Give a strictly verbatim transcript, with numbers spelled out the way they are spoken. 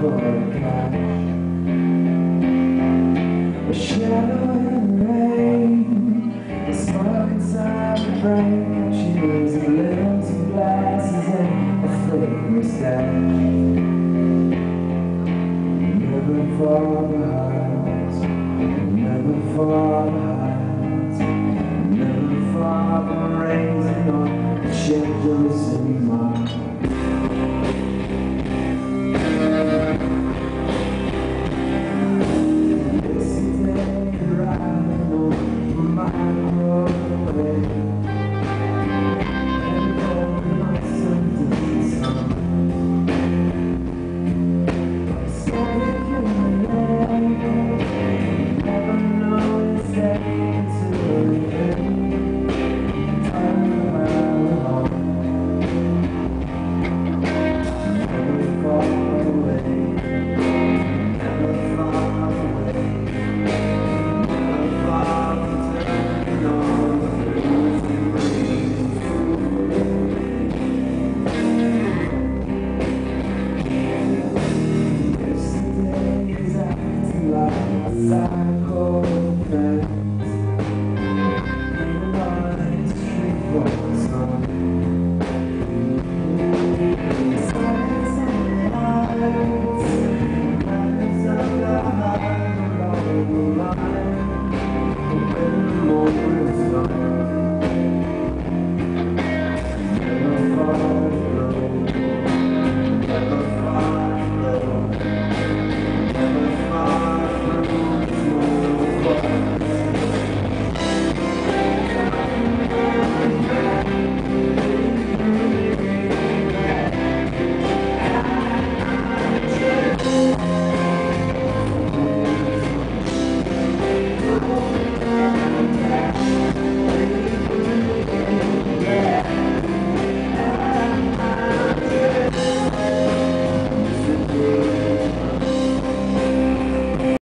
for a cash. A shadow in the rain, a spark inside the brain. She was a little two glasses and a fake mustache. Never far behind, never far behind, never far from raising on the shadows.